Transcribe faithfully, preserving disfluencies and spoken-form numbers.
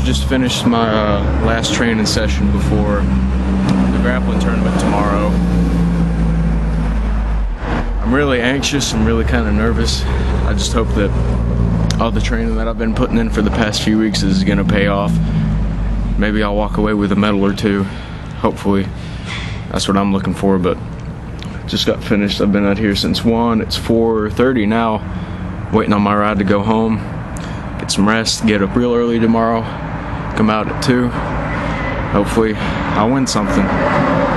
just finished my uh, last training session before the grappling tournament tomorrow. I'm really anxious, I'm really kind of nervous. I just hope that all the training that I've been putting in for the past few weeks is going to pay off. Maybe I'll walk away with a medal or two, hopefully. That's what I'm looking for, but just got finished. I've been out here since one, it's four thirty now, waiting on my ride to go home, get some rest, get up real early tomorrow, come out at two. Hopefully I'll win something.